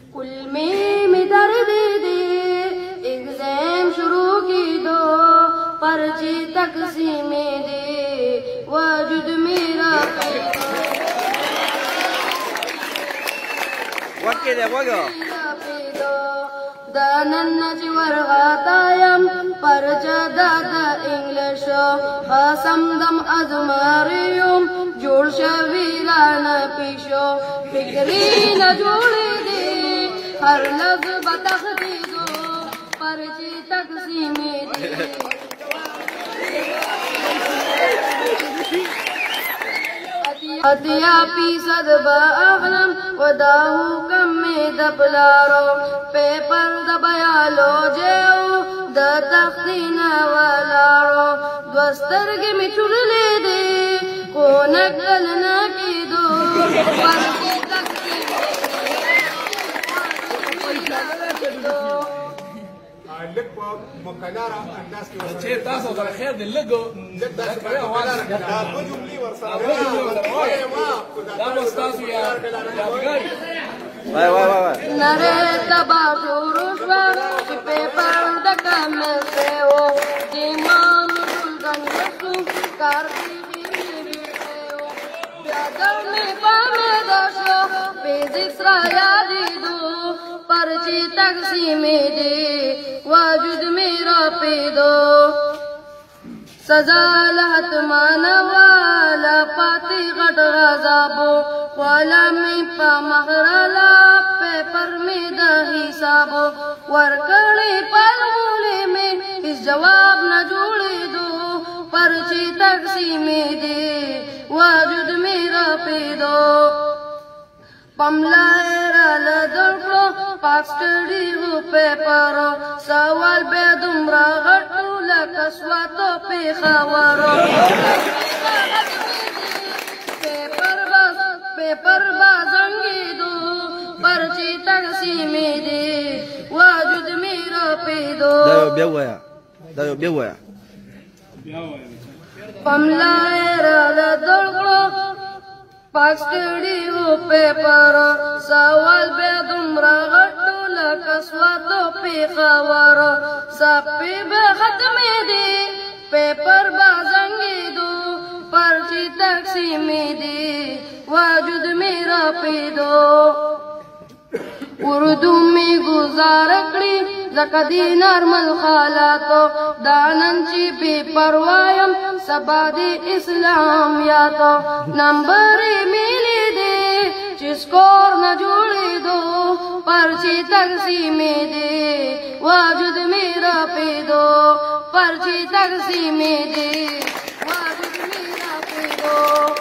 कुल में दर्द दे एग्जाम शुरू की दो पर्ची तकसीम दे वजूद मेरा دانن ورغاتایم پرچدا د انګلیش خاصم دم ازماریم جوړ شوی رانه پیشو فکری نه جوړې دي هر لفظ بتخدیدو پرچی تقسیم دي اتیا فیصد با اغلم وداهو کم میں دپلارو پیپر دبیالو جیو دا تختینا والارو دوسترگی میں چللے دے کو نکل نکی دو پرکی تکتی لك مقنارة الناس كي شيء تاسو ترى خير دي لقوا لا مستاسو يا بغاري نرے تبا شوروشوا چی پیپر دکا ملتے ہو جیمان دلگن یسو کارتی بیتے ہو بیادر میں پامے داشو فیزکس را یادی دو پرچی تقسیم دے وجود میرا پیدو سزا لحت مانا والا پاتی غٹ غذابو والا میں پا مغرلا پیپر میں دا حسابو ورکڑی پالولے میں اس جواب نہ جوڑے دو پرچی تقسیم دے وجود میرا پیدو پملائرہ لدرکلو پاک سٹڈی ہو پیپرو سوال بے دمرا غٹو لکسواتو پی خورو پیپر بازنگی دو پرچی تقسیم دے وجود میرا پیدو پملائرہ لدرکلو پاک سٹڈی ہو پیپر سوال بے دمرا غٹو لکسواتو پی خورو سپی بے ختمی دی پیپر بازنگی دو پرچی تقسیم دی وجود میرا پیدو اردو میں گزارکڑی زکا دی نارمل خالاتو دانن چی بے پروایم سبا دی اسلام یاتو نمبری میلی دے چی سکور نہ جوڑی دو پرچی تقسیم دے وجود میرا پیدو پرچی تقسیم دے وجود میرا پیدو